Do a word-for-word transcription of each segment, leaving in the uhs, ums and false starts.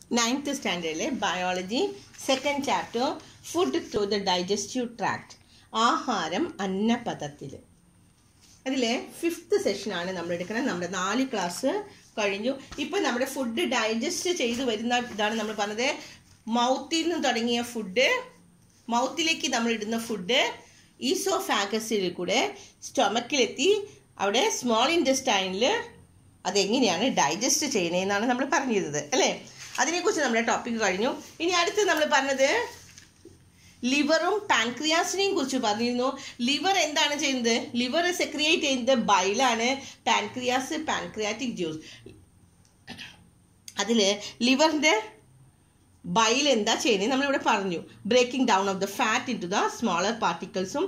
Ninth സ്റ്റാൻഡേർഡിലെ biology second chapter food through the digestive tract, ആഹാരം അന്നപഥത്തിൽ. അതിലെ ഫിഫ്ത്ത് സെഷനാണ് നമ്മൾ എടുക്കുന്നത്. നമ്മുടെ നാല് ക്ലാസ് കഴിഞ്ഞു. ഇപ്പം നമ്മുടെ ഫുഡ് ഡൈജസ്റ്റ് ചെയ്ത് വരുന്ന ഇതാണ് നമ്മൾ പറഞ്ഞത്. മൗത്തിൽ നിന്ന് തുടങ്ങിയ ഫുഡ്, മൗത്തിലേക്ക് നമ്മൾ ഇടുന്ന ഫുഡ് ഈസോഫാഗസിൽ കൂടെ സ്റ്റൊമക്കിലെത്തി അവിടെ സ്മോൾ ഇൻറ്റസ്റ്റൈനിൽ അതെങ്ങനെയാണ് ഡൈജസ്റ്റ് ചെയ്യുന്നതെന്നാണ് നമ്മൾ പറഞ്ഞിരുന്നത് അല്ലേ. അതിനെക്കുറിച്ച് നമ്മുടെ ടോപ്പിക്ക് കഴിഞ്ഞു. ഇനി അടുത്ത് നമ്മൾ പറഞ്ഞത് ലിവറും പാൻക്രിയാസിനെയും കുറിച്ച് പറഞ്ഞിരുന്നു. ലിവർ എന്താണ് ചെയ്യുന്നത്? ലിവർ സെക്രിയേറ്റ് ചെയ്യുന്നത് ബൈലാണ്. Pancreas pancreatic juice. അതിൽ ലിവറിൻ്റെ ബൈൽ എന്താ ചെയ്യുന്നത് നമ്മളിവിടെ പറഞ്ഞു. Breaking down of the fat into the smaller പാർട്ടിക്കിൾസും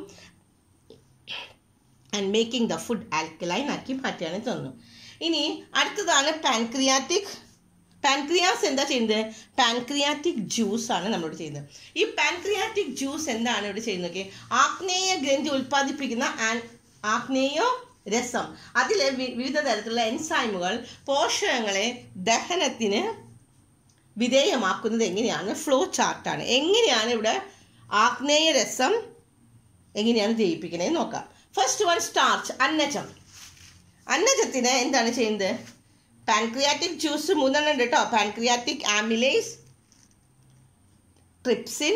and making the food alkaline ആക്കി മാറ്റാണ് തന്നു. ഇനി അടുത്തതാണ് പാൻക്രിയാറ്റിക്. പാൻക്രിയാസ് എന്താ ചെയ്യുന്നത്? പാൻക്രിയാറ്റിക് ജ്യൂസ് ആണ് നമ്മളിവിടെ ചെയ്യുന്നത്. ഈ പാൻക്രിയാറ്റിക് ജ്യൂസ് എന്താണ് ഇവിടെ ചെയ്യുന്നത്? ആഗ്നേയ ഗ്രന്ഥി ഉൽപ്പാദിപ്പിക്കുന്ന ആഗ്നേയ രസം, അതിലെ വിവിധ തരത്തിലുള്ള എൻസൈമുകൾ പോഷകങ്ങളെ ദഹനത്തിന് വിധേയമാക്കുന്നത് എങ്ങനെയാണ്? ഫ്ലോ ചാർട്ടാണ്. എങ്ങനെയാണ് ഇവിടെ ആഗ്നേയ രസം എങ്ങനെയാണ് ജയിപ്പിക്കുന്നത് നോക്കാം. ഫസ്റ്റ് വൺ സ്റ്റാർച്ച്, അന്നജം. അന്നജത്തിന് എന്താണ് ചെയ്യുന്നത്? പാൻക്രിയാറ്റിക് ജ്യൂസ് മൂന്നെണ്ണം ഉണ്ട് കേട്ടോ. Pancreatic amylase, trypsin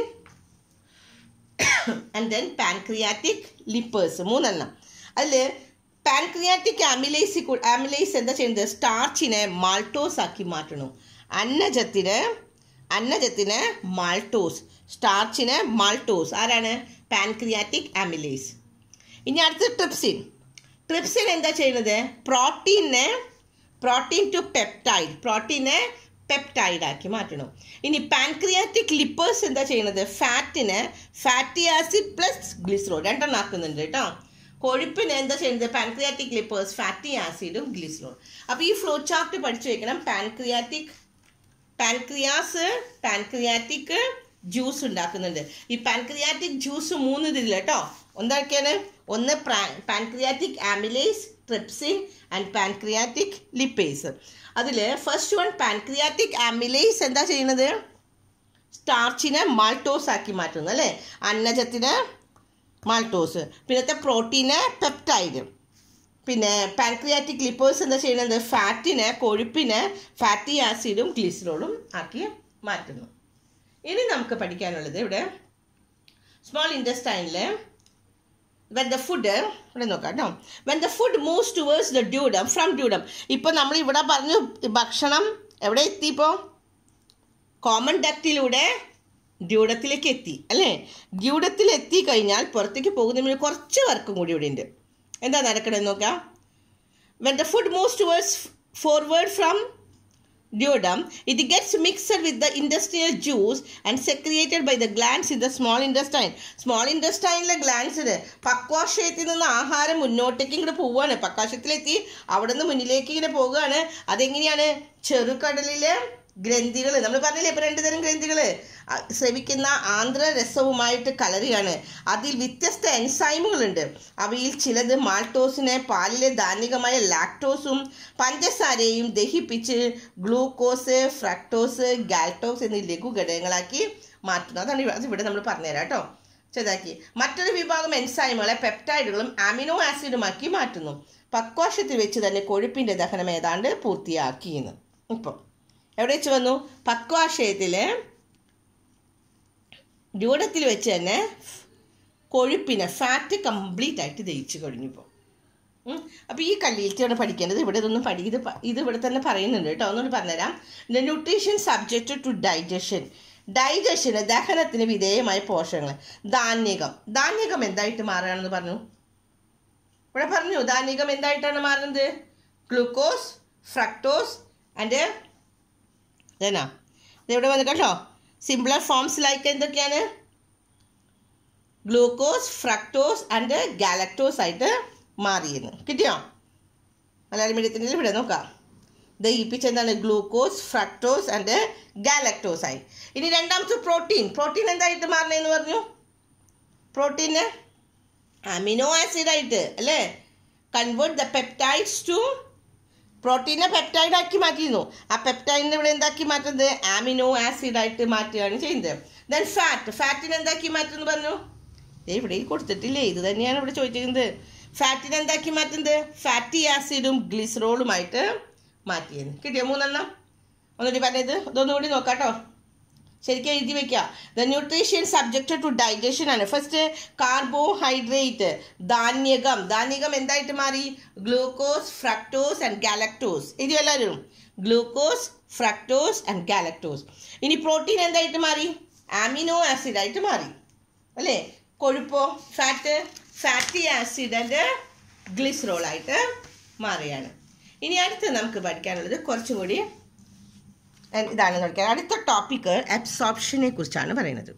and then pancreatic lipase, മൂന്നെണ്ണം. അതിൽ പാൻക്രിയാറ്റിക് ആമിലേസ് ആമിലേസ് എന്താ ചെയ്യുന്നത്? സ്റ്റാർച്ചിനെ മാൾട്ടോസ് ആക്കി മാറ്റണു. അന്നജത്തിന് അന്നജത്തിന് മാൾട്ടോസ്, സ്റ്റാർച്ചിന് മാൾട്ടോസ്. ആരാണ്? Pancreatic amylase. ഇനി അടുത്ത് ട്രിപ്സിൻ. ട്രിപ്സിൻ എന്താ ചെയ്യുന്നത്? പ്രോട്ടീനെ പ്രോട്ടീൻ ടു പെപ്റ്റൈഡ്, പ്രോട്ടീനെ പെപ്റ്റൈഡ് ആക്കി മാറ്റണം. ഇനി പാൻക്രിയാറ്റിക് ലിപ്പേഴ്സ് എന്താ ചെയ്യുന്നത്? ഫാറ്റിന് ഫാറ്റി ആസിഡ് പ്ലസ് ഗ്ലിസറോൾ രണ്ടെണ്ണം ആക്കുന്നുണ്ട് കേട്ടോ. കൊഴുപ്പിന് എന്താ ചെയ്യുന്നത്? പാൻക്രിയാറ്റിക് ലിപ്പേഴ്സ് ഫാറ്റി ആസിഡും ഗ്ലിസറോൾ. അപ്പോൾ ഈ ഫ്ലോ ചാർട്ട് പഠിച്ചു വെക്കണം. പാൻക്രിയാറ്റിക് പാൻക്രിയാസ് പാൻക്രിയാറ്റിക് ജ്യൂസ് ഉണ്ടാക്കുന്നുണ്ട്. ഈ പാൻക്രിയാറ്റിക് ജ്യൂസ് മൂന്ന് ഇതിൽ കേട്ടോ. എന്തൊക്കെയാണ്? ഒന്ന് pancreatic amylase, trypsin and pancreatic lipase. അതിൽ ഫസ്റ്റ് വൺ പാൻക്രിയാറ്റിക് ആമിലേസ് എന്താ ചെയ്യുന്നത്? സ്റ്റാർച്ചിനെ മാൾട്ടോസ് ആക്കി മാറ്റുന്നു അല്ലേ. അന്നജത്തിന് മാൾട്ടോസ്, പിന്നത്തെ പ്രോട്ടീന് പെപ്റ്റൈഡ്, പിന്നെ പാൻക്രിയാറ്റിക് ലിപ്പേഴ്സ് എന്താ ചെയ്യുന്നത്? ഫാറ്റിനെ കൊഴുപ്പിന് ഫാറ്റി ആസിഡും ഗ്ലിസറോളും ആക്കി മാറ്റുന്നു. ഇനി നമുക്ക് പഠിക്കാനുള്ളത് ഇവിടെ സ്മോൾ ഇൻറ്റസ്റ്റൈനിൽ when the food ഇവിടെ നോക്കാം കേട്ടോ. when the food moves towards the duodenum from duodenum. ഇപ്പോൾ നമ്മൾ ഇവിടെ പറഞ്ഞു ഭക്ഷണം എവിടെ എത്തി? ഇപ്പോൾ കോമൺ ഡക്റ്റിലൂടെ ഡ്യൂഡത്തിലേക്ക് എത്തി അല്ലേ. ഡ്യൂഡത്തിൽ എത്തി കഴിഞ്ഞാൽ പുറത്തേക്ക് പോകുന്നതിന് കുറച്ച് വർക്കും കൂടി ഇവിടെ ഉണ്ട്. എന്താ നടക്കണമെന്ന് നോക്കാം. when the food moves towards forward from duodenum, it gets mixed with the intestinal juice and secreted by the glands in the small intestine. Small ഇൻറ്റസ്റ്റൈനിലെ ഗ്ലാൻസിന് പക്വാശയത്തിൽ നിന്ന് ആഹാരം മുന്നോട്ടേക്ക് ഇങ്ങോട്ട് പോവുകയാണ്. പക്വാശയത്തിലെത്തി അവിടെ നിന്ന് മുന്നിലേക്ക് ഇങ്ങനെ പോവുകയാണ്. അതെങ്ങനെയാണ്? ചെറുകടലിലെ ഗ്രന്ഥികൾ, നമ്മൾ പറഞ്ഞില്ലേ ഇപ്പോൾ രണ്ട് തരം ഗ്രന്ഥികൾ, സ്രവിക്കുന്ന ആന്ധ്രരസവുമായിട്ട് കലരുകയാണ്. അതിൽ വ്യത്യസ്ത എൻസൈമുകളുണ്ട്. അവയിൽ ചിലത് മാൾട്ടോസിനെ പാലിലെ ധാന്യകമായ ലാക്ടോസും പഞ്ചസാരയും ദഹിപ്പിച്ച് ഗ്ലൂക്കോസ്, ഫ്രക്ടോസ്, ഗാൽട്ടോസ് എന്നീ ലഘു ഘടകങ്ങളാക്കി മാറ്റുന്നു. അതാണ് അത് ഇവിടെ നമ്മൾ പറഞ്ഞുതരാം കേട്ടോ. ചെറുതാക്കി മറ്റൊരു വിഭാഗം എൻസൈമുകളെ പെപ്റ്റൈഡുകളും അമിനോ ആസിഡുമാക്കി മാറ്റുന്നു. പക്വാശത്തിൽ വെച്ച് തന്നെ കൊഴുപ്പിൻ്റെ ദഹനം ഏതാണ്ട് പൂർത്തിയാക്കിയെന്ന്. ഇപ്പോൾ എവിടെ വെച്ച് വന്നു? പക്വാശയത്തിൽ ഡ്യൂഡത്തിൽ വെച്ച് തന്നെ കൊഴുപ്പിനെ ഫാറ്റ് കംപ്ലീറ്റ് ആയിട്ട് ദഹിച്ചു കഴിഞ്ഞിപ്പോൾ. അപ്പോൾ ഈ കല്ലിയിലാണ് പഠിക്കേണ്ടത്. ഇവിടെ ഇതൊന്നും പഠി ഇത് ഇത് ഇവിടെ തന്നെ പറയുന്നുണ്ട് കേട്ടോ. ഒന്നുകൂടി പറഞ്ഞുതരാം. The nutrition subject to digestion. ഡൈജഷന് ദഹനത്തിന് വിധേയമായ പോഷകങ്ങൾ. ധാന്യകം ധാന്യകം എന്തായിട്ട് മാറുകയാണെന്ന് പറഞ്ഞു. ഇവിടെ പറഞ്ഞു ധാന്യകം എന്തായിട്ടാണ് മാറുന്നത്? ഗ്ലൂക്കോസ്, ഫ്രക്ടോസ് ആൻഡ് ഇതെന്നാ ഇതെവിടെ വന്നു കേട്ടോ. സിംപ്ലർ ഫോംസ് ലൈക്ക് എന്തൊക്കെയാണ്? ഗ്ലൂക്കോസ്, ഫ്രക്ടോസ് ആൻഡ് ഗാലക്ടോസ് ആയിട്ട് മാറിയെന്ന്. കിട്ടിയോ? മലയാളം മീഡിയത്തിൻ്റെ ഇവിടെ നോക്കാം. ദഹിപ്പിച്ചെന്താണ്? ഗ്ലൂക്കോസ്, ഫ്രക്ടോസ് ആൻഡ് ഗാലക്ടോസ് ആയി. ഇനി രണ്ടാമത്തെ പ്രോട്ടീൻ. പ്രോട്ടീൻ എന്തായിട്ട് മാറണമെന്ന് പറഞ്ഞു? പ്രോട്ടീന് അമിനോ ആസിഡായിട്ട് അല്ലേ. കൺവേർട്ട് ദ പെപ്റ്റൈഡ്സ് ടു പ്രോട്ടീനെ പെപ്റ്റൈഡ് ആക്കി മാറ്റിയിരുന്നു. ആ പെപ്റ്റൈഡിനെ ഇവിടെ എന്താക്കി മാറ്റുന്നത്? ആമിനോ ആസിഡ് ആയിട്ട് മാറ്റുകയാണ് ചെയ്യുന്നത്. ദെൻ ഫാറ്റ്, ഫാറ്റിനെ എന്താക്കി മാറ്റുന്നു പറഞ്ഞു? ഇവിടെ കൊടുത്തിട്ടില്ലേ, ഇത് തന്നെയാണ് ഇവിടെ ചോദിച്ചിരിക്കുന്നത്. ഫാറ്റിനെ എന്താക്കി മാറ്റുന്നത്? ഫാറ്റി ആസിഡും ഗ്ലിസറോളുമായിട്ട് മാറ്റിയത്. കിട്ടിയോ മൂന്നെണ്ണം? ഒന്നുകൂടി പറഞ്ഞത് ഇതൊന്നുകൂടി നോക്കാട്ടോ, ശരിക്കും എഴുതി വെക്കുക. The nutrition subjected to digestion ആണ്. ഫസ്റ്റ് കാർബോഹൈഡ്രേറ്റ്, ധാന്യകം. ധാന്യകം എന്തായിട്ട് മാറി? Glucose, fructose and galactose. എഴുതി എല്ലാവരും ഗ്ലൂക്കോസ്, ഫ്രക്ടോസ് ആൻഡ് ഗാലക്ടോസ്. ഇനി പ്രോട്ടീൻ എന്തായിട്ട് മാറി? ആമിനോ ആസിഡ് ആയിട്ട് മാറി അല്ലേ? കൊഴുപ്പോ? Fat, fatty acid and glycerol ആയിട്ട് മാറിയാണ്. ഇനി അടുത്ത് നമുക്ക് പഠിക്കാനുള്ളത് കുറച്ചും കൂടി ഇതാണ് നോക്കിയാൽ. അടുത്ത ടോപ്പിക്ക് അബ്സോർപ്ഷനെ കുറിച്ചാണ് പറയുന്നത്.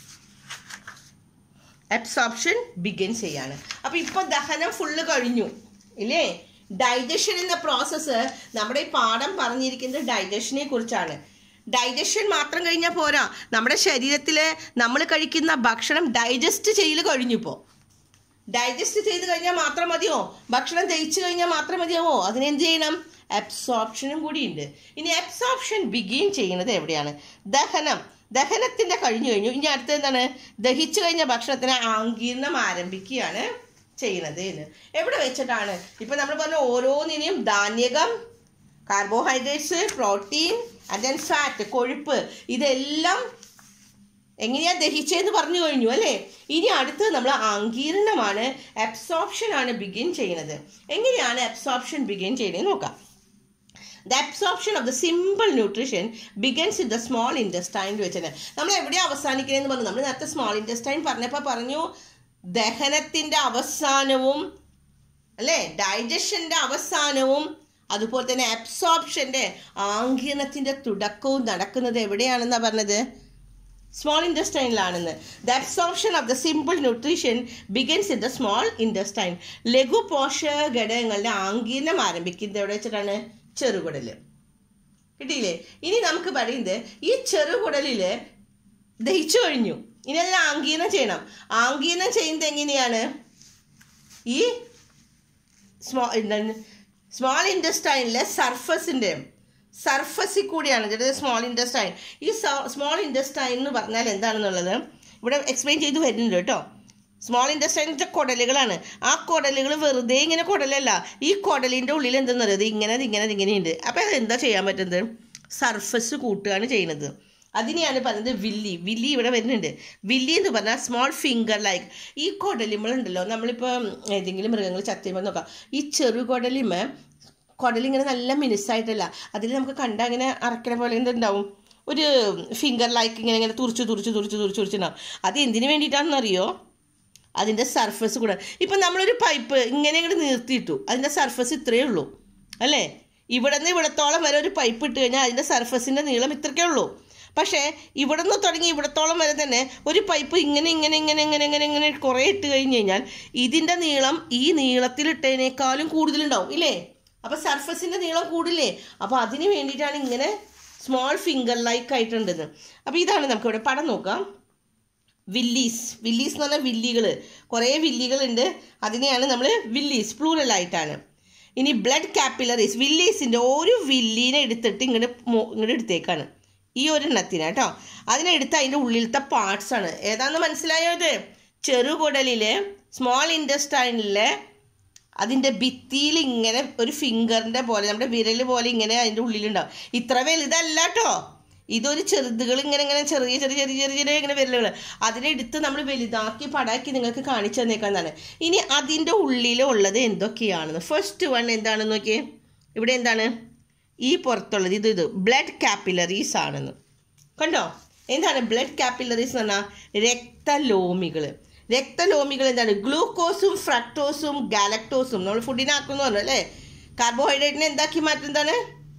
അബ്സോർപ്ഷൻ ബിഗിൻ ചെയ്യാണ്. അപ്പോൾ ഇപ്പോൾ ദഹനം ഫുള്ള് കഴിഞ്ഞു ഇല്ലേ? ഡൈജഷൻ എന്ന പ്രോസസ്സ് നമ്മുടെ ഈ പാഠം പറഞ്ഞിരിക്കുന്നത് ഡൈജഷനെ കുറിച്ചാണ്. ഡൈജഷൻ മാത്രം കഴിഞ്ഞാൽ പോരാ, നമ്മുടെ ശരീരത്തിൽ നമ്മൾ കഴിക്കുന്ന ഭക്ഷണം ഡൈജസ്റ്റ് ചെയ്യൽ കഴിഞ്ഞു. ഇപ്പോൾ ഡൈജസ്റ്റ് ചെയ്ത് കഴിഞ്ഞാൽ മാത്രം മതിയോ? ഭക്ഷണം ദഹിച്ചു കഴിഞ്ഞാൽ മാത്രം മതിയാവോ? അതിനെന്ത് ചെയ്യണം? അബ്സോർപ്ഷനും കൂടിയുണ്ട്. ഇനി അബ്സോർപ്ഷൻ ബിഗിൻ ചെയ്യുന്നത് എവിടെയാണ്? ദഹനം. ദഹനത്തിൻ്റെ കഴിഞ്ഞു കഴിഞ്ഞു. ഇനി അടുത്ത എന്താണ്? ദഹിച്ചു കഴിഞ്ഞ ഭക്ഷണത്തിന് ആഗീരണം ആരംഭിക്കുകയാണ് ചെയ്യുന്നത് എന്ന്. എവിടെ വെച്ചിട്ടാണ്? ഇപ്പം നമ്മൾ പറഞ്ഞ ഓരോന്നിനെയും ധാന്യകം, carbohydrates, protein and then fat, കൊഴുപ്പ്, ഇതെല്ലാം എങ്ങനെയാ ദഹിച്ചതെന്ന് പറഞ്ഞു കഴിഞ്ഞു അല്ലേ? ഇനി അടുത്ത് നമ്മൾ ആഗീരണമാണ്, അബ്സോർപ്ഷൻ ആണ് ബിഗിൻ ചെയ്യുന്നത്. എങ്ങനെയാണ് അബ്സോർപ്ഷൻ ബിഗിൻ ചെയ്യുന്നത് നോക്കാം. The absorption of the simple nutrition begins in the small intestine വെച്ചിട്ട് നമ്മൾ എവിടെയാണ് അവസാനിക്കുന്നതെന്ന് പറഞ്ഞു. നമ്മൾ നേരത്തെ സ്മോൾ ഇൻറ്റസ്റ്റൈൻ പറഞ്ഞപ്പോൾ പറഞ്ഞു ദഹനത്തിൻ്റെ അവസാനവും അല്ലേ, ഡൈജഷൻ്റെ അവസാനവും അതുപോലെ തന്നെ അബ്സോർപ്ഷൻ്റെ ആഗീരണത്തിൻ്റെ തുടക്കവും നടക്കുന്നത് എവിടെയാണെന്നാണ് പറഞ്ഞത്? സ്മോൾ ഇൻറ്റസ്റ്റൈനിലാണെന്ന്. The absorption of the simple nutrition begins in the small intestine. ലഘു പോഷക ഘടകങ്ങളുടെ ആഗീരണം ആരംഭിക്കുന്നത് എവിടെ വെച്ചിട്ടാണ്? ചെറുകുടൽ. കിട്ടിയില്ലേ? ഇനി നമുക്ക് പറയുന്നത് ഈ ചെറുകുടലിൽ ദഹിച്ചു കഴിഞ്ഞു, ഇനി അതിന് ആഗീരണം ചെയ്യണം. ആഗീരണം ചെയ്യുന്നത് എങ്ങനെയാണ്? ഈ സ്മോ സ്മോൾ ഇൻറ്റസ്റ്റൈനിലെ സർഫസിൻ്റെ സർഫസിൽ കൂടിയാണ് ഇത് സ്മോൾ ഇൻറ്റസ്റ്റൈൻ. ഈ സ്മോൾ ഇൻറ്റസ്റ്റൈൻ എന്ന് പറഞ്ഞാൽ എന്താണെന്നുള്ളത് ഇവിടെ എക്സ്പ്ലെയിൻ ചെയ്ത് വരുന്നുണ്ട് കേട്ടോ. സ്മോൾ ഇൻറ്റസ്റ്റൈനിൻ്റെ കുടലുകളാണ്. ആ കുടലുകൾ വെറുതെ ഇങ്ങനെ കുടലല്ല, ഈ കുടലിൻ്റെ ഉള്ളിൽ എന്തെന്ന് പറയുന്നത് ഇങ്ങനെ ഇങ്ങനെ ഇങ്ങനെയുണ്ട്. അപ്പോൾ അത് എന്താ ചെയ്യാൻ പറ്റുന്നത്? സർഫസ് കൂട്ടുകയാണ് ചെയ്യുന്നത്. അതിനെയാണ് പറയുന്നത് വില്ലി. വില്ലി ഇവിടെ വരുന്നുണ്ട്. വില്ലി എന്ന് പറഞ്ഞാൽ സ്മോൾ ഫിംഗർ ലൈക്ക്. ഈ കുടലിമ്മളുണ്ടല്ലോ, നമ്മളിപ്പോൾ ഏതെങ്കിലും മൃഗങ്ങൾ ചത്തിയുമ്പോൾ നോക്കാം, ഈ ചെറുകുടലിമ കുടലിങ്ങനെ നല്ല മിനുസായിട്ടല്ല, അതിൽ നമുക്ക് കണ്ട അങ്ങനെ അറക്കണ പോലെ എന്തുണ്ടാവും, ഒരു ഫിംഗർ ലൈക്ക് ഇങ്ങനെ ഇങ്ങനെ തുറിച്ച് തുറിച്ച് തുറിച്ച് തുറിച്ച് തുറിച്ചുണ്ടാവും. അത് എന്തിനു വേണ്ടിയിട്ടാണെന്നറിയോ? അതിൻ്റെ സർഫസ് കൂടെ. ഇപ്പം നമ്മളൊരു പൈപ്പ് ഇങ്ങനെ ഇങ്ങോട്ട് നിർത്തിയിട്ടു, അതിൻ്റെ സർഫസ് ഇത്രയേ ഉള്ളൂ അല്ലേ? ഇവിടെ നിന്ന് ഇവിടത്തോളം വരെ ഒരു പൈപ്പ് ഇട്ട് കഴിഞ്ഞാൽ അതിൻ്റെ സർഫസിൻ്റെ നീളം ഇത്രയ്ക്കേ ഉള്ളൂ. പക്ഷേ ഇവിടെ നിന്ന് തുടങ്ങി ഇവിടത്തോളം വരെ തന്നെ ഒരു പൈപ്പ് ഇങ്ങനെ ഇങ്ങനെ ഇങ്ങനെ ഇങ്ങനെ ഇങ്ങനെ ഇങ്ങനെ കുറേ ഇട്ട് കഴിഞ്ഞ് കഴിഞ്ഞാൽ ഇതിൻ്റെ നീളം ഈ നീളത്തിലിട്ടതിനേക്കാളും കൂടുതലുണ്ടാവും ഇല്ലേ? അപ്പോൾ സർഫസിൻ്റെ നീളം കൂടില്ലേ? അപ്പോൾ അതിന് വേണ്ടിയിട്ടാണ് ഇങ്ങനെ സ്മോൾ ഫിംഗർ ലൈക്ക് ആയിട്ടുണ്ടെന്ന്. അപ്പോൾ ഇതാണ് നമുക്കിവിടെ പടം നോക്കാം. വില്ലീസ്. വില്ലീസ് എന്ന് പറഞ്ഞാൽ വില്ലികൾ, കുറേ വില്ലികളുണ്ട്, അതിനെയാണ് നമ്മൾ വില്ലീസ് പ്ലൂറലായിട്ടാണ്. ഇനി ബ്ലഡ് കാപ്പിലറീസ്. വില്ലീസിൻ്റെ ഒരു വില്ലീനെ എടുത്തിട്ട് ഇങ്ങോട്ട് ഇങ്ങോട്ട് എടുത്തേക്കാണ്, ഈ ഒരെണ്ണത്തിന് കേട്ടോ. അതിനെടുത്ത് അതിൻ്റെ ഉള്ളിലത്തെ പാർട്സാണ്. ഏതാണെന്ന് മനസ്സിലായോ? ഇത് ചെറുകുടലിലെ സ്മോൾ ഇൻറ്റസ്റ്റൈനിലെ അതിൻ്റെ ഭിത്തിയിൽ ഇങ്ങനെ ഒരു ഫിംഗറിൻ്റെ പോലെ, നമ്മുടെ വിരൽ പോലെ ഇങ്ങനെ അതിൻ്റെ ഉള്ളിലുണ്ടാവും. ഇത്ര വലുതല്ല കേട്ടോ, ഇതൊരു ചെറുതുകൾ ഇങ്ങനെ ഇങ്ങനെ ചെറിയ ചെറിയ ചെറിയ ചെറിയ ചെറിയ ഇങ്ങനെ വിരലുകൾ, അതിനെടുത്ത് നമ്മൾ വലുതാക്കി പടാക്കി നിങ്ങൾക്ക് കാണിച്ചു തന്നേക്കാന്നാണ്. ഇനി അതിൻ്റെ ഉള്ളിലുള്ളത് എന്തൊക്കെയാണെന്ന് ഫസ്റ്റ് വൺ എന്താണെന്ന് നോക്കിയേ. ഇവിടെ എന്താണ് ഈ പുറത്തുള്ളത്? ഇത് ഇത് ബ്ലഡ് കാപ്പിലറീസ് ആണെന്ന് കണ്ടോ. എന്താണ് ബ്ലഡ് കാപ്പിലറീസ് എന്ന് പറഞ്ഞാൽ? രക്തലോമികൾ. രക്തലോമികൾ എന്താണ്? ഗ്ലൂക്കോസും ഫ്രക്ടോസും ഗാലക്ടോസും നമ്മൾ ഫുഡിനാക്കുന്നു പറഞ്ഞു അല്ലേ? കാർബോഹൈഡ്രേറ്റിനെ എന്താക്കി മാറ്റുന്നതാണ്?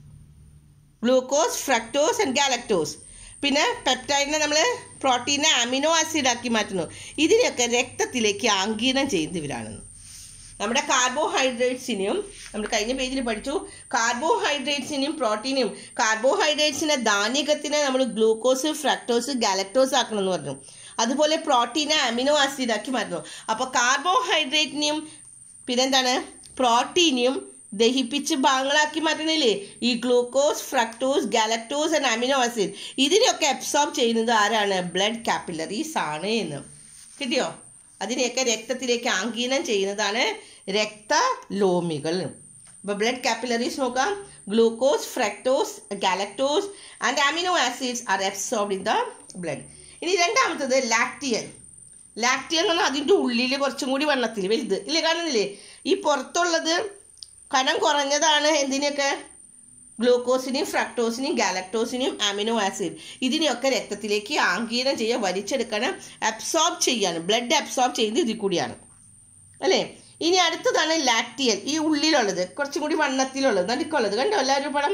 Glucose, fructose and galactose. പിന്നെ പെപ്റ്റൈഡിനെ നമ്മൾ പ്രോട്ടീനെ അമിനോ ആസിഡ് ആക്കി മാറ്റുന്നു. ഇതിനെയൊക്കെ രക്തത്തിലേക്ക് ആഗിരണം ചെയ്യുന്നവരാണെന്ന്. നമ്മുടെ കാർബോഹൈഡ്രേറ്റ്സിനെയും നമ്മൾ കഴിഞ്ഞ പേജിൽ പഠിച്ചു, കാർബോഹൈഡ്രേറ്റ്സിനെയും പ്രോട്ടീനെയും. കാർബോഹൈഡ്രേറ്റ്സിനെ ധാന്യകത്തിനെ നമ്മൾ ഗ്ലൂക്കോസ്, ഫ്രക്ടോസ്, ഗാലക്ടോസ് ആക്കണമെന്ന് പറഞ്ഞു. അതുപോലെ പ്രോട്ടീനെ അമിനോ ആസിഡ് ആക്കി മാറ്റുന്നു. അപ്പോൾ കാർബോഹൈഡ്രേറ്റിനെയും പിന്നെന്താണ് പ്രോട്ടീനെയും ദഹിപ്പിച്ച് ഭാഗങ്ങളാക്കി മാറ്റണില്ലേ? ഈ glucose, fructose, galactose and amino acid ഇതിനെയൊക്കെ അബ്സോർബ് ചെയ്യുന്നത് ആരാണ്? ബ്ലഡ് കാപ്പിലറീസ് ആണ് എന്ന്. കിട്ടിയോ? അതിനെയൊക്കെ രക്തത്തിലേക്ക് ആഗിരണം ചെയ്യുന്നതാണ് രക്തലോമികൾ. അപ്പോൾ ബ്ലഡ് കാപ്പിലറീസ് നോക്കാം. Glucose, fructose, galactose and amino acids are absorbed in the blood. ഇനി രണ്ടാമത്തത് ലാക്ടിയൽ. ലാക്ടിയൽ എന്ന് പറഞ്ഞാൽ അതിൻ്റെ ഉള്ളിൽ കുറച്ചും കൂടി വണ്ണത്തിൽ വലുത് ഇല്ലേ, കാണുന്നില്ലേ? ഈ പുറത്തുള്ളത് കനം കുറഞ്ഞതാണ് എന്തിനൊക്കെ? ഗ്ലൂക്കോസിനെയും ഫ്രക്ടോസിനെയും ഗാലക്ടോസിനെയും അമിനോ ആസിഡ് ഇതിനെയൊക്കെ രക്തത്തിലേക്ക് ആഗിരണം ചെയ്യുക, വലിച്ചെടുക്കണം, അബ്സോർബ് ചെയ്യാണ്. ബ്ലഡ് അബ്സോർബ് ചെയ്യുന്നത് ഇതിൽ കൂടിയാണ് അല്ലേ? ഇനി അടുത്തതാണ് ലാക്ടിയൽ. ഈ ഉള്ളിലുള്ളത് കുറച്ചും കൂടി വണ്ണത്തിലുള്ളത് നടുക്കുള്ളത് കണ്ടോ എല്ലാവരും പടം?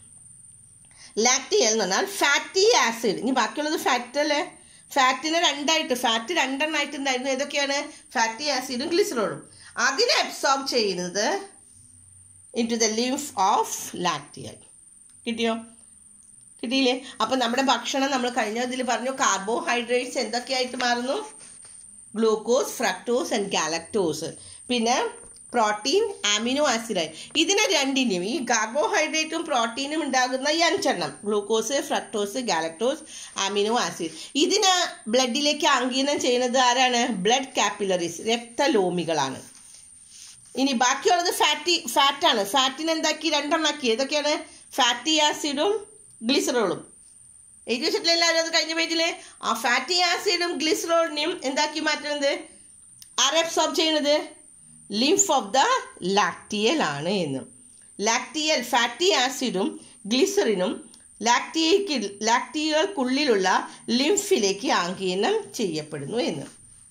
ലാക്ടിയൽ എന്ന് പറഞ്ഞാൽ ഫാറ്റി ആസിഡ്. ഇനി ബാക്കിയുള്ളത് ഫാറ്റ് അല്ലേ? ഫാറ്റിനെ രണ്ടായിട്ട് ഫാറ്റ് രണ്ടെണ്ണമായിട്ട് ഉണ്ടായിരുന്നു. ഏതൊക്കെയാണ്? ഫാറ്റി ആസിഡും ഗ്ലിസറോളും. അതിനെ അബ്സോർബ് ചെയ്യുന്നത് into the lymph of lacteal. കിട്ടിയോ? കിട്ടിയില്ലേ? അപ്പം നമ്മുടെ ഭക്ഷണം നമ്മൾ കഴിഞ്ഞ ഇതിൽ പറഞ്ഞു കാർബോഹൈഡ്രേറ്റ്സ് എന്തൊക്കെയായിട്ട് മാറുന്നു? Glucose, fructose and galactose. പിന്നെ പ്രോട്ടീൻ, അമിനോ ആസിഡായി. ഇതിനെ രണ്ടിൻ്റെയും ഈ കാർബോഹൈഡ്രേറ്റും പ്രോട്ടീനും ഉണ്ടാകുന്ന ഈ അഞ്ചെണ്ണം glucose, fructose, galactose, amino acid ഇതിനെ ബ്ലഡിലേക്ക് ആഗിരണം ചെയ്യുന്നത് ആരാണ്? ബ്ലഡ് കാപ്പിലറീസ്, രക്തലോമികളാണ്. ഇനി ബാക്കിയുള്ളത് ഫാറ്റി ഫാറ്റാണ്. ഫാറ്റിനെ എന്താക്കി? രണ്ടെണ്ണാക്കി. ഏതൊക്കെയാണ്? ഫാറ്റി ആസിഡും ഗ്ലിസറോളും. എഴുതി വെച്ചിട്ടില്ല എല്ലാവരും അത് കഴിഞ്ഞ പേജില്? ആ ഫാറ്റി ആസിഡും ഗ്ലിസറോളിനെയും എന്താക്കി മാറ്റുന്നത്? ആരെ അബ്സോർബ് ചെയ്യുന്നത്? ലിംഫ് ഓഫ് ദ ലാക്ടിയൽ ആണ് എന്ന്. ലാക്ടിയൽ ഫാറ്റി ആസിഡും ഗ്ലിസറിനും ലാക്ടിയയ്ക്ക് ലാക്ടിയകൾക്കുള്ളിലുള്ള ലിംഫിലേക്ക് ആഗിരണം ചെയ്യപ്പെടുന്നു എന്ന്.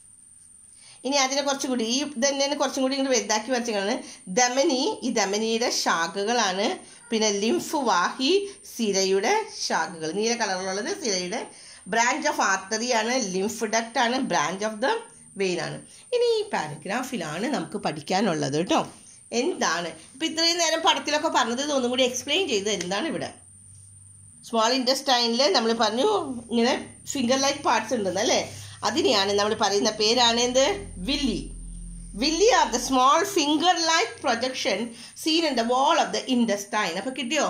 ഇനി അതിനെ കുറച്ചും കൂടി ഈ ഇതന്നെ കുറച്ചും കൂടി ഇങ്ങോട്ട് വലുതാക്കി വരച്ചാണ് ധമനി. ഈ ധമനിയുടെ ശാഖകളാണ്. പിന്നെ ലിംഫ് വാഹി സിരയുടെ ശാഖകൾ. നീല കളറിലുള്ളത് സിരയുടെ ബ്രാഞ്ച് ഓഫ് ആർട്ടറിയാണ്. ലിംഫ് ഡക്റ്റ് ആണ്. ബ്രാഞ്ച് ഓഫ് ദ വെയിൻ ആണ്. ഇനി ഈ പാരഗ്രാഫിലാണ് നമുക്ക് പഠിക്കാനുള്ളത് കേട്ടോ. എന്താണ് ഇപ്പം ഇത്രയും നേരം പടത്തിലൊക്കെ പറഞ്ഞത് ഒന്നും കൂടി എക്സ്പ്ലെയിൻ ചെയ്ത് എന്താണ് ഇവിടെ? സ്മോൾ ഇൻറ്റസ്റ്റൈനിൽ നമ്മൾ പറഞ്ഞു ഇങ്ങനെ ഫിംഗർ ലൈക്ക് പാർട്സ് ഉണ്ടെന്ന് അല്ലേ? അതിനെയാണ് നമ്മൾ പറയുന്ന പേരാണ് എന്ത്? Villi. Villi are the small finger like projection seen in the wall of the intestine. അപ്പോൾ കിട്ടിയോ?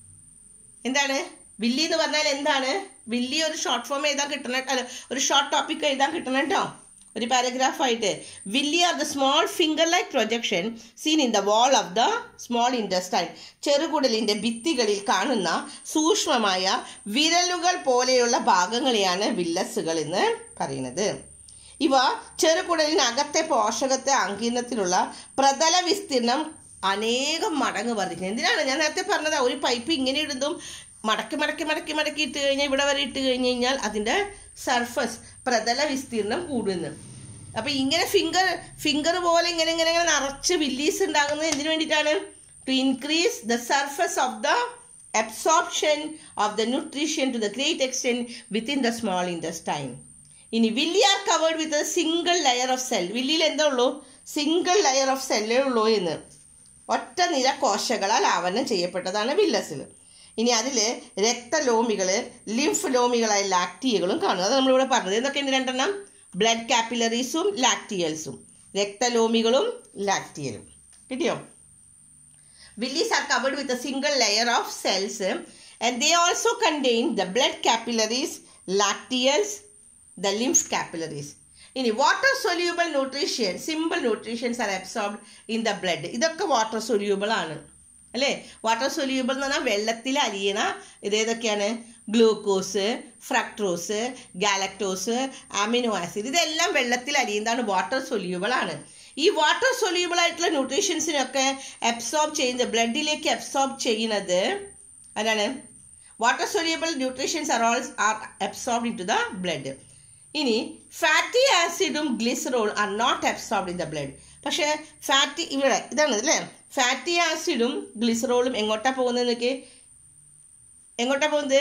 എന്താണ് വില്ലി എന്ന് പറഞ്ഞാൽ? എന്താണ് വില്ലി? ഒരു ഷോർട്ട് ഫോം എഴുതാൻ കിട്ടണം, അല്ല ഒരു ഷോർട്ട് ടോപ്പിക് എഴുതാൻ കിട്ടണം കേട്ടോ, ഒരു പാരഗ്രാഫായിട്ട്. Villi are the small finger like projection seen in the wall of the small intestine. ചെറുകുടലിൻ്റെ ഭിത്തികളിൽ കാണുന്ന സൂക്ഷ്മമായ വിരലുകൾ പോലെയുള്ള ഭാഗങ്ങളെയാണ് വില്ലസുകൾ എന്ന് പറയുന്നത്. ഇവ ചെറുകുടലിനകത്തെ പോഷകത്തെ ആഗിരണത്തിലുള്ള പ്രതല വിസ്തീർണം അനേകം മടങ്ങ് വർദ്ധിക്കുന്നത്. എന്തിനാണ് ഞാൻ നേരത്തെ പറഞ്ഞത്? ഒരു പൈപ്പ് ഇങ്ങനെ ഇടുന്നതും മടക്കി മടക്കി മടക്കി മടക്കി ഇട്ട് കഴിഞ്ഞാൽ ഇവിടെ വരെ ഇട്ട് കഴിഞ്ഞ് കഴിഞ്ഞാൽ അതിൻ്റെ സർഫസ് പ്രതല വിസ്തീർണം കൂടുന്നു. അപ്പം ഇങ്ങനെ ഫിംഗർ ഫിംഗർ പോലെ ഇങ്ങനെ ഇങ്ങനെ ഇങ്ങനെ നിറച്ച് വില്ലീസ് ഉണ്ടാകുന്നത് എന്തിനു വേണ്ടിയിട്ടാണ്? To increase the surface of the absorption of the nutrition to the great extent within the small intestine. ഇനി villi are covered with a single layer of cell. വില്ലിയിൽ എന്താ ഉള്ളൂ? സിംഗിൾ ലെയർ ഓഫ് സെല്ലേ ഉള്ളൂ എന്ന്. ഒറ്റ നിര കോശങ്ങളാൽ ആവരണം ചെയ്യപ്പെട്ടതാണ് വില്ലസിൽ. ഇനി അതിൽ രക്തലോമികൾ, ലിംഫ് ലോമികളായ ലാക്ടിയകളും കാണും. അത് നമ്മളിവിടെ പറഞ്ഞത് എന്തൊക്കെയുണ്ട്? രണ്ടെണ്ണം ബ്ലഡ് കാപ്പിലറീസും ലാക്ടിയൽസും. രക്തലോമികളും ലാക്ടിയലും. കിട്ടിയോ? Villis are covered with a single layer of cells and they also contain the blood capillaries, lacteals, the lymph capillaries. ഇനി water soluble nutrition, simple nutritions are absorbed in the blood. ഇതൊക്കെ water soluble ആണ് അല്ലേ? Water soluble എന്ന് പറഞ്ഞാൽ വെള്ളത്തിൽ അലിയണ ഇതേതൊക്കെയാണ്? Glucose, fructose, galactose, amino acid ഇതെല്ലാം വെള്ളത്തിൽ അലിയുന്നതാണ്, വാട്ടർ സൊല്യൂബിൾ ആണ്. ഈ വാട്ടർ സൊല്യൂബിൾ ആയിട്ടുള്ള ന്യൂട്രീഷ്യൻസിനൊക്കെ അബ്സോർബ് ചെയ്യുന്നത്, ബ്ലഡിലേക്ക് അബ്സോർബ് ചെയ്യുന്നത് അതാണ് water soluble nutritions are all are absorbed into the blood. ഇനി ഫാറ്റി ആസിഡും glycerol are not absorbed in the blood. പക്ഷേ ഫാറ്റി ഇവിടെ ഇതാണ് അല്ലേ? ഫാറ്റി ആസിഡും ഗ്ലിസറോളും എങ്ങോട്ടാ പോകുന്നത്? നോക്കി എങ്ങോട്ടാ പോകുന്നത്?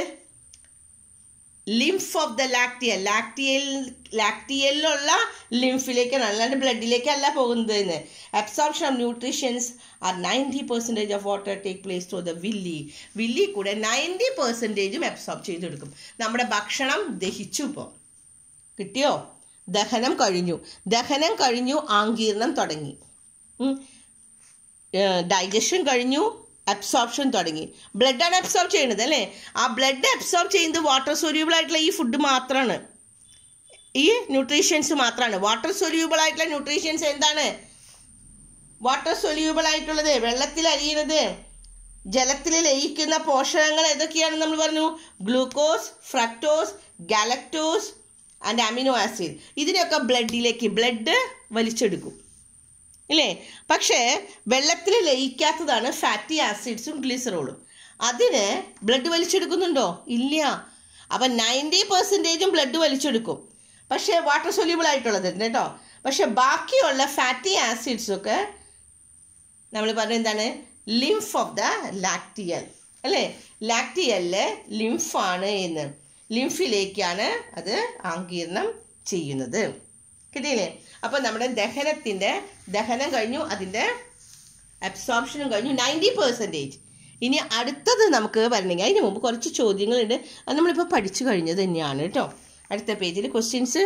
Lymph of the lacteal. Lacteal ലാക്ടിയലിലുള്ള ലിംഫിലേക്കാണ്, അല്ലാണ്ട് ബ്ലഡിലേക്കല്ല പോകുന്നത്. Absorption of nutritions are ninety percentage of water take place through the villi. Villi കൂടെ നയൻറ്റി പെർസെൻറ്റേജും അബ്സോർബ് ചെയ്തെടുക്കും. നമ്മുടെ ഭക്ഷണം ദഹിച്ചു. ഇപ്പോൾ കിട്ടിയോ? ദഹനം കഴിഞ്ഞു. ദഹനം കഴിഞ്ഞു ആഗീരണം തുടങ്ങി. ഡൈജഷൻ കഴിഞ്ഞു, അബ്സോർപ്ഷൻ തുടങ്ങി. ബ്ലഡാണ് അബ്സോർബ് ചെയ്യുന്നത് അല്ലേ? ആ ബ്ലഡ് അബ്സോർബ് ചെയ്യുന്നത് വാട്ടർ സൊല്യൂബിൾ ആയിട്ടുള്ള ഈ ഫുഡ് മാത്രമാണ്, ഈ ന്യൂട്രീഷ്യൻസ് മാത്രമാണ്. വാട്ടർ സൊല്യൂബിൾ ആയിട്ടുള്ള ന്യൂട്രീഷ്യൻസ് എന്താണ്? വാട്ടർ സൊല്യൂബിൾ ആയിട്ടുള്ളത് വെള്ളത്തിൽ അലിയുന്നത്, ജലത്തിൽ ലയിക്കുന്ന പോഷകങ്ങൾ ഏതൊക്കെയാണെന്ന് നമ്മൾ പറഞ്ഞു. Glucose, fructose, galactose and amino acid. ഇതിനെയൊക്കെ ബ്ലഡിലേക്ക് ബ്ലഡ് വലിച്ചെടുക്കും ഇല്ലേ? പക്ഷേ വെള്ളത്തിൽ ലയിക്കാത്തതാണ് ഫാറ്റി ആസിഡ്സും ഗ്ലിസറോളും. അതിന് ബ്ലഡ് വലിച്ചെടുക്കുന്നുണ്ടോ? ഇല്ല. അപ്പം നയൻറ്റി പെർസെൻറ്റേജും ബ്ലഡ് വലിച്ചെടുക്കും, പക്ഷേ വാട്ടർ സൊല്യൂബിൾ ആയിട്ടുള്ളത് കേട്ടോ. പക്ഷെ ബാക്കിയുള്ള ഫാറ്റി ആസിഡ്സൊക്കെ നമ്മൾ പറഞ്ഞ എന്താണ്? ലിംഫ് ഓഫ് ദ ലാക്ടിയൽ അല്ലേ? ലാക്ടിയലില് ലിംഫാണ് എന്ന്, ലിംഫിലേക്കാണ് അത് ആഗിരണം ചെയ്യുന്നത്. കിട്ടിയില്ലേ? അപ്പോൾ നമ്മുടെ ദഹനത്തിൻ്റെ ദഹനം കഴിഞ്ഞു, അതിൻ്റെ അബ്സോർപ്ഷനും കഴിഞ്ഞു നയൻറ്റി പെർസെൻറ്റേജ്. ഇനി അടുത്തത് നമുക്ക് വരണമെങ്കിൽ അതിന് മുമ്പ് കുറച്ച് ചോദ്യങ്ങളുണ്ട്, അത് നമ്മളിപ്പോൾ പഠിച്ചു കഴിഞ്ഞത് തന്നെയാണ് കേട്ടോ. അടുത്ത പേജിൽ ക്വസ്റ്റ്യൻസ്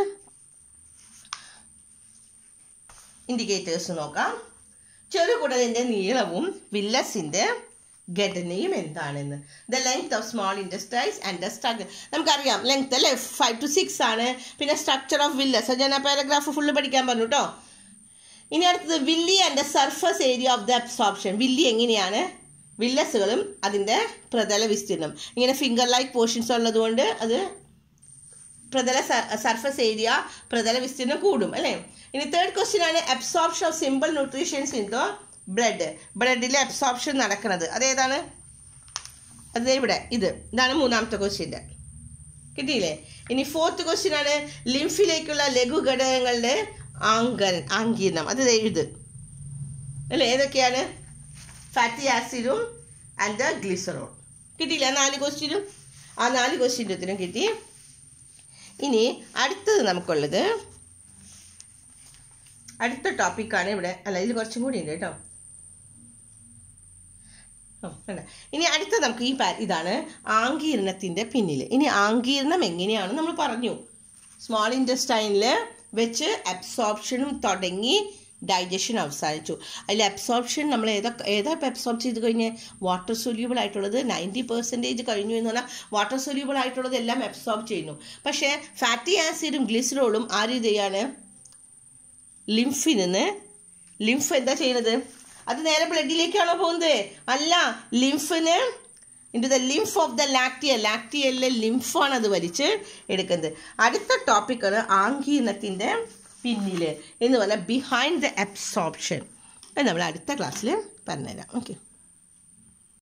ഇൻഡിക്കേറ്റേഴ്സ് നോക്കാം. ചെറുകുടലിൻ്റെ നീളവും വില്ലസിൻ്റെ ഘടനയും എന്താണെന്ന്. The length of small intestines and the structure. നമുക്കറിയാം ലെങ്ത് അല്ലേ, ഫൈവ് ടു സിക്സ് ആണ്. പിന്നെ സ്ട്രക്ചർ ഓഫ് വില്ലസ്, ഞാൻ ആ പാരഗ്രാഫ് ഫുള്ള് പഠിക്കാൻ പറഞ്ഞു കേട്ടോ. ഇനി അടുത്തത് villi and the surface area of the absorption. Villi എങ്ങനെയാണ്? വില്ലസുകളും അതിൻ്റെ പ്രതല വിസ്തീർണം. ഇങ്ങനെ ഫിംഗർ ലൈക്ക് പോർഷൻസ് ഉള്ളതുകൊണ്ട് അത് പ്രതല സർഫസ് ഏരിയ, പ്രതല വിസ്തീർണം കൂടും അല്ലേ? ഇനി തേർഡ് ക്വസ്റ്റ്യൻ ആണ് absorption of simple nutritions in the blood. ബ്ലഡിലെ അബ്സോർപ്ഷൻ നടക്കുന്നത് അതേതാണ്? അത് ഇവിടെ ഇത് ഇതാണ് മൂന്നാമത്തെ ക്വസ്റ്റ്യൻ്റെ. കിട്ടിയില്ലേ? ഇനി ഫോർത്ത് ക്വസ്റ്റ്യൻ ആണ് ലിംഫിലേക്കുള്ള ലഘു ഘടകങ്ങളുടെ ആങ്കൻ ആങ്കീരണം. അത് ഇത് അല്ലേ? ഏതൊക്കെയാണ്? ഫാറ്റി ആസിഡും ആൻഡ് ദ ഗ്ലിസറോൾ. കിട്ടിയില്ല? നാല് ക്വസ്റ്റ്യനും ആ നാല് ക്വസ്റ്റ്യൻ്റെ ഉത്തരം കിട്ടി. ഇനി അടുത്തത് നമുക്കുള്ളത് അടുത്ത ടോപ്പിക്കാണ് ഇവിടെ. അല്ല, ഇതിൽ കുറച്ചും കൂടി ഉണ്ട് കേട്ടോ. ഇനി അടുത്ത നമുക്ക് ഈ ഇതാണ് ആങ്കീരണത്തിൻ്റെ പിന്നിൽ. ഇനി ആങ്കീരണം എങ്ങനെയാണ് നമ്മൾ പറഞ്ഞു. സ്മോൾ ഇൻറ്റസ്റ്റൈനിൽ വെച്ച് അബ്സോർപ്ഷനും തുടങ്ങി ഡൈജഷൻ അവസാനിച്ചു. അതിൽ അബ്സോർപ്ഷൻ നമ്മൾ ഏതാ ഏതാ അബ്സോർബ് ചെയ്ത് കഴിഞ്ഞ് വാട്ടർ സൊല്യൂബിൾ ആയിട്ടുള്ളത് നയൻറ്റി പെർസെൻറ്റേജ് കഴിഞ്ഞു എന്ന് പറഞ്ഞാൽ വാട്ടർ സൊല്യൂബിൾ ആയിട്ടുള്ളത് എല്ലാം അബ്സോർബ് ചെയ്യുന്നു. പക്ഷേ ഫാറ്റി ആസിഡും ഗ്ലിസറോളും ആ രീതിയാണ് ലിംഫിൽ നിന്ന്. ലിംഫ് എന്താ ചെയ്യുന്നത്? അത് നേരെ ബ്ലഡിലേക്കാണോ പോകുന്നത്? അല്ല, ലിംഫിന് into the lymph of the lacteal. ലാക്ടിയലിലെ ലിംഫാണ് അത് വലിച്ച് എടുക്കുന്നത്. അടുത്ത ടോപ്പിക്കാണ് ആങ്കീരണത്തിൻ്റെ പിന്നിൽ എന്ന് പറഞ്ഞാൽ ബിഹൈൻഡ് ദ അബ്സോർപ്ഷൻ. അത് നമ്മൾ അടുത്ത ക്ലാസ്സിൽ പറഞ്ഞുതരാം. ഓക്കെ.